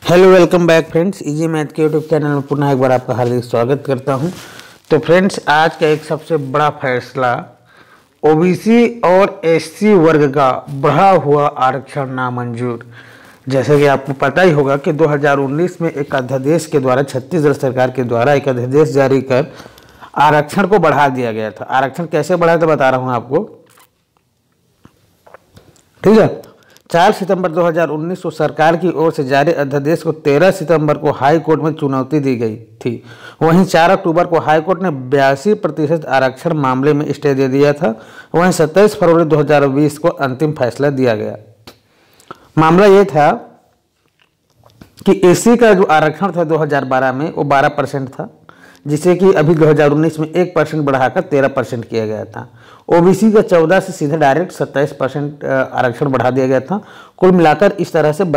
Hello welcome back friends, easy math के YouTube channel में पुनः एक बार आपका हार्दिक स्वागत करता हूं। तो फ्रेंड्स, आज का एक सबसे बड़ा फैसला, ओबीसी और एससी वर्ग का बढ़ा हुआ आरक्षण नामंजूर। जैसे कि आपको पता ही होगा कि 2019 में एक अध्यादेश के द्वारा छत्तीसगढ़ सरकार के द्वारा एक अध्यादेश जारी कर आरक्षण को बढ़ा दिया गया था। आरक्षण कैसे बढ़ा था बता रहा हूँ आपको, ठीक है। 4 सितंबर 2019 को सरकार की ओर से जारी अध्यादेश को 13 सितंबर को हाई कोर्ट में चुनौती दी गई थी। वहीं 4 अक्टूबर को हाई कोर्ट ने 82% आरक्षण मामले में स्टे दे दिया था। वहीं 27 फरवरी 2020 को अंतिम फैसला दिया गया। मामला ये था कि एससी का जो आरक्षण था 2012 में वो 12% था, जिसे कि अभी 2019 में 1% बढ़ाकर 13% किया गया था। ओबीसी का 14 से सीधे डायरेक्ट 27% आरक्षण बढ़ा दिया गया था। कुल मिलाकर इस तरह से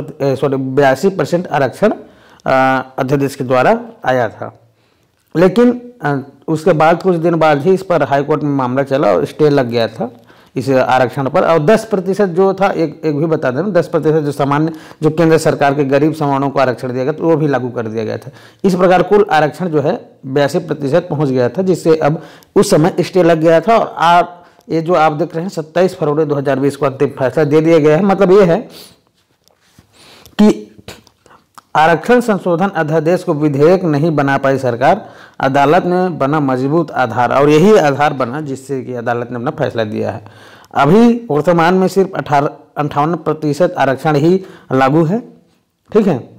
82% आरक्षण अध्यादेश के द्वारा आया था। लेकिन उसके बाद कुछ दिन बाद ही इस पर हाईकोर्ट में मामला चला और स्टे लग गया था इस आरक्षण पर। और 10% जो था, एक भी बता दें, 10% जो सामान्य जो केंद्र सरकार के गरीब सवर्णों को आरक्षण दिया गया तो वो भी लागू कर दिया गया था। इस प्रकार कुल आरक्षण जो है 82% पहुंच गया था, जिससे अब उस समय स्टे लग गया था। और ये जो आप देख रहे हैं 27 फरवरी 2020 को अंतिम फैसला दे दिया गया है। मतलब ये है कि आरक्षण संशोधन अध्यादेश को विधेयक नहीं बना पाई सरकार, अदालत में बना मजबूत आधार, और यही आधार बना जिससे कि अदालत ने अपना फैसला दिया है। अभी वर्तमान में सिर्फ 58% आरक्षण ही लागू है, ठीक है।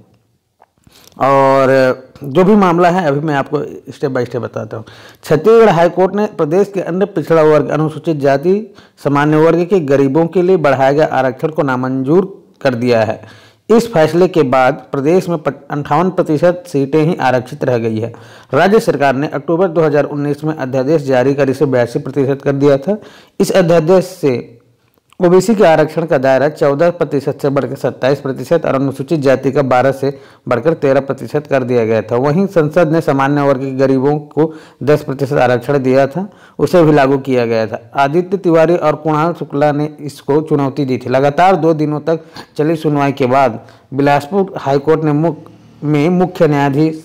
और जो भी मामला है अभी मैं आपको स्टेप बाय स्टेप बताता हूँ। छत्तीसगढ़ हाईकोर्ट ने प्रदेश के अन्य पिछड़ा वर्ग, अनुसूचित जाति, सामान्य वर्ग के गरीबों के लिए बढ़ाए गए आरक्षण को नामंजूर कर दिया है। इस फैसले के बाद प्रदेश में 58% सीटें ही आरक्षित रह गई है। राज्य सरकार ने अक्टूबर 2019 में अध्यादेश जारी कर इसे 82% कर दिया था। इस अध्यादेश से ओबीसी के आरक्षण का दायरा 14% से बढ़कर 27% और अनुसूचित जाति का 12 से बढ़कर 13% कर दिया गया था। वहीं संसद ने सामान्य वर्ग के गरीबों को 10% आरक्षण दिया था, उसे भी लागू किया गया था। आदित्य तिवारी और कुणाल शुक्ला ने इसको चुनौती दी थी। लगातार 2 दिनों तक चली सुनवाई के बाद बिलासपुर हाईकोर्ट में मुख्य न्यायाधीश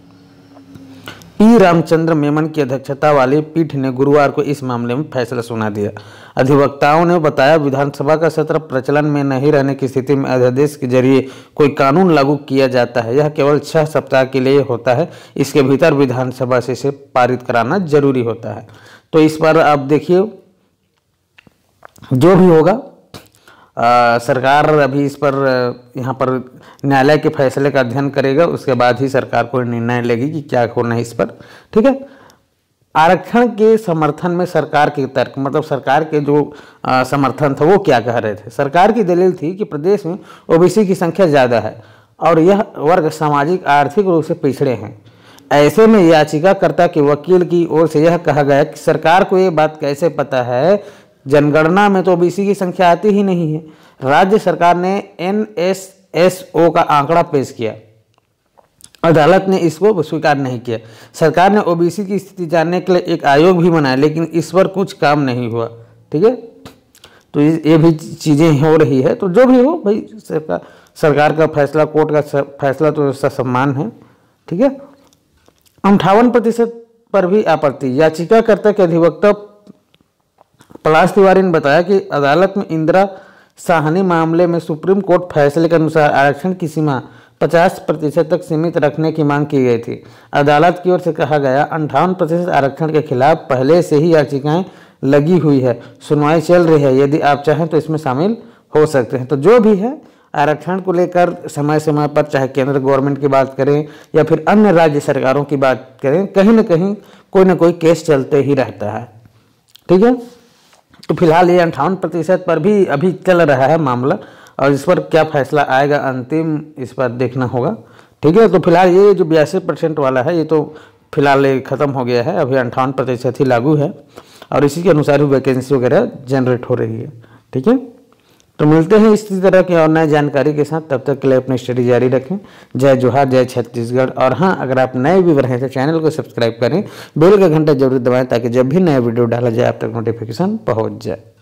पी रामचंद्र मेमन की अध्यक्षता वाली पीठ ने गुरुवार को इस मामले में फैसला सुना दिया। अधिवक्ताओं ने बताया, विधानसभा का सत्र प्रचलन में नहीं रहने की स्थिति में अध्यादेश के जरिए कोई कानून लागू किया जाता है। यह केवल 6 सप्ताह के लिए होता है। इसके भीतर विधानसभा से इसे पारित कराना जरूरी होता है। तो इस पर आप देखिए, जो भी होगा सरकार अभी इस पर यहाँ पर न्यायालय के फैसले का अध्ययन करेगा, उसके बाद ही सरकार कोई निर्णय लेगी कि क्या होना है इस पर, ठीक है। आरक्षण के समर्थन में सरकार के तर्क, मतलब सरकार के जो समर्थन था वो क्या कह रहे थे। सरकार की दलील थी कि प्रदेश में ओबीसी की संख्या ज़्यादा है और यह वर्ग सामाजिक आर्थिक रूप से पिछड़े हैं। ऐसे में याचिकाकर्ता के वकील की ओर से यह कहा गया कि सरकार को ये बात कैसे पता है, जनगणना में तो ओबीसी की संख्या आती ही नहीं है। राज्य सरकार ने NSSO का आंकड़ा पेश किया, अदालत ने इसको स्वीकार नहीं किया। सरकार ने ओबीसी की स्थिति जानने के लिए एक आयोग भी बनाया, लेकिन इस पर कुछ काम नहीं हुआ, ठीक है। तो ये भी चीज़ें हो रही है। तो जो भी हो भाई, सरकार का फैसला, कोर्ट का फैसला तो सम्मान है, ठीक है। 58% पर भी आपत्ति। याचिकाकर्ता के अधिवक्ता पलाश तिवारी ने बताया कि अदालत में इंदिरा साहनी मामले में सुप्रीम कोर्ट फैसले के अनुसार आरक्षण की सीमा 50% तक सीमित रखने की मांग की गई थी। अदालत की ओर से कहा गया, 58% आरक्षण के खिलाफ पहले से ही याचिकाएं लगी हुई है, सुनवाई चल रही है। यदि आप चाहें तो इसमें शामिल हो सकते हैं। तो जो भी है, आरक्षण को लेकर समय समय पर चाहे केंद्र गवर्नमेंट की बात करें या फिर अन्य राज्य सरकारों की बात करें, कहीं ना कहीं कोई ना कोई केस चलते ही रहता है, ठीक है। तो फिलहाल ये 58% पर भी अभी चल रहा है मामला, और इस पर क्या फैसला आएगा अंतिम, इस पर देखना होगा, ठीक है। तो फिलहाल ये जो 82% वाला है, ये तो फिलहाल खत्म हो गया है। अभी 58% ही लागू है और इसी के अनुसार ही वैकेंसी वगैरह जनरेट हो रही है, ठीक है। तो मिलते हैं इसी तरह की और नई जानकारी के साथ। तब तक के लिए अपनी स्टडी जारी रखें। जय जोहार, जय छत्तीसगढ़। और हाँ, अगर आप नए व्यूअर हैं तो चैनल को सब्सक्राइब करें, बेल का घंटा जरूर दबाएं ताकि जब भी नया वीडियो डाला जाए आप तक नोटिफिकेशन पहुंच जाए।